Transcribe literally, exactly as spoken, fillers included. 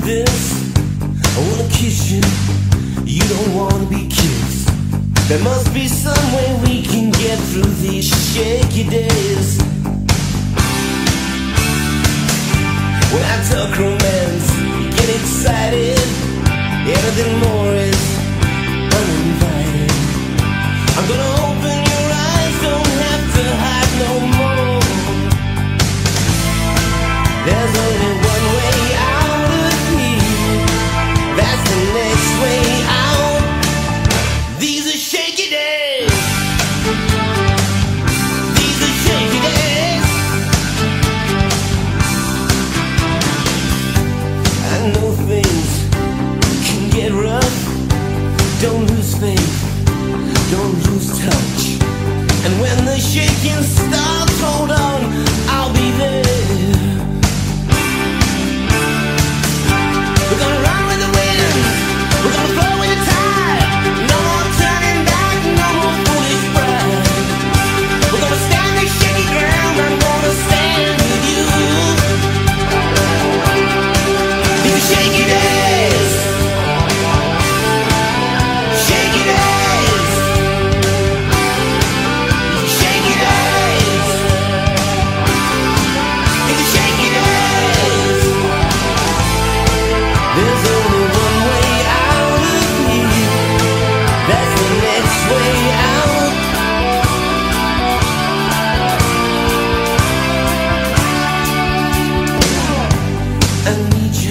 this. I wanna kiss you, you don't wanna be kissed. There must be some way we can get through these shaky days. When I talk romance, you get excited. Anything more is uninvited. I'm gonna open your eyes, don't have to hide no more. There's only one way out of here. That's the next way out. These are shaky days. These are shaky days. I know things can get rough. Don't lose faith, don't lose touch. And when the shaking starts, hold on, I'll be there. We're gonna run with the wind, we're gonna flow with the tide. No more turning back, no more foolish pride. We're gonna stand this shaky ground, I'm gonna stand with you. These are shaky days. Shaky days. Shaky days. These are shaky days. There's only one way out of here. That's the next way out. I need you.